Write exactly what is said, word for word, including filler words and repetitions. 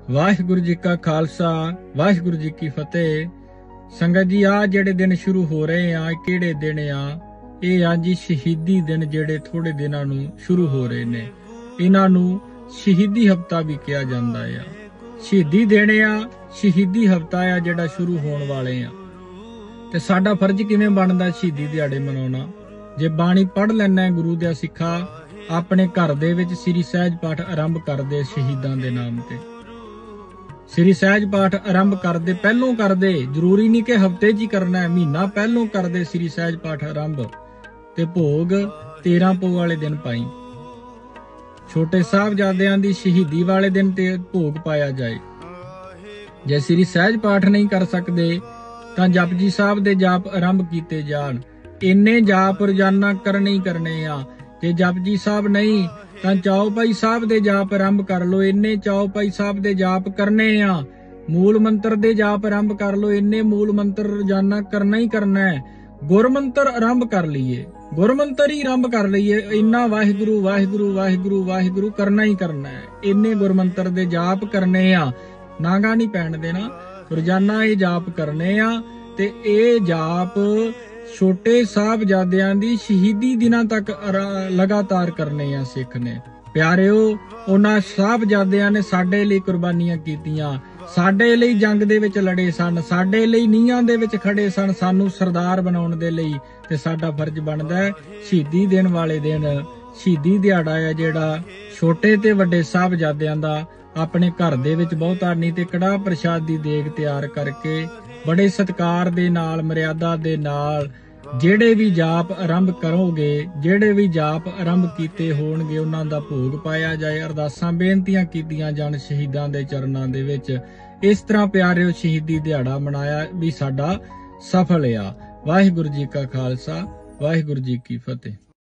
वाहिगुरु जी का खालसा वाहिगुरु जी की फतेह। संगत जी आ जेड़े दिन शुरू हो रहे आ किहड़े दिन आ ये आ जी शहीदी दिन जेड़े थोड़े दिनां नूं शुरू हो रहे ने इन्हां नूं शहीदी हफ्ता भी कहा जांदा आ। शहीदी देने आ शहीदी हफ्ता आ जेड़ा शुरू होण वाले आ ते साडा फर्ज किवें बनदा शहीदी दिहाड़े मनाउणा। जे बाणी पढ़ लैना गुरु दे सिखा अपने घर दे विच श्री सहज पाठ आरंभ कर दे शहीदां दे नाम ते। श्री सहज पाठ आरंभ कर दे पहलों कर दे, जरूरी नहीं कि हफ्ते च ही करना है, महीना पहलों कर दे श्री सहज पाठ आरंभ ते भोग तेरह पो वाले दिन पाई। छोटे साहबजादियां दी शहीदी वाले दिन ते भोग पाया जाए। जे श्री सहज पाठ नहीं कर सकते तां जपजी साहब दे जाप आरंभ कीते जाण। इन्ने जाप रोजाना करने ही करने आ। जे जपजी साहब नहीं तां चौपाई साहब दे जाप आरंभ कर लो। इन्ने चौपाई साहब दे जाप करने आ। मूल मंत्र दे जाप आरंभ कर लो। इन्ने मूल मंत्र रोजाना करना ही करना है। गुरमंत्र आरंभ कर लीए, गुरमंत्र ही आरंभ कर लीए। इन्ना वाहिगुरु वाहिगुरु वाहिगुरु वाहिगुरु करना ही करना है। इन्ने गुरमंत्र दे जाप करने आ। नागा नहीं पैण देना, रोजाना ये जाप करने आ ते ये जाप छोटे साहबजादियां दी शहीदी दिनां तक लगातार करने आ सिख ने। प्यारिओ उन्हां साहबजादियां ने साडे लई कुर्बानियां कीतियां, साडे लई जंग दे विच लड़े सन, साडे लई नीहां दे विच खड़े सन सानू सरदार बनाउण दे लई। ते साडा फर्ज बनदा है शहीदी देण वाले दिन शहीदी दिहाड़ा है जेड़ा छोटे ते वड्डे साहबजादियां दा अपने घर दे विच बहुता नहीं ते कड़ाह प्रसाद दी देग तैयार करके बड़े सत्कार दे नाल मर्यादा दे नाल जेड़े भी जाप आरंभ करोगे, जेड़े भी जाप आरंभ कीते होणगे उन्हां दा भोग पाया जाए। अरदासां बेनतियां कीतियां जाण शहीदां दे चरनां दे विच। इस तरह प्यारिओ शहीदी दिहाड़ा मनाया भी साडा सफल आ। वाहिगुरु जी का खालसा वाहिगुरु जी की फतेह।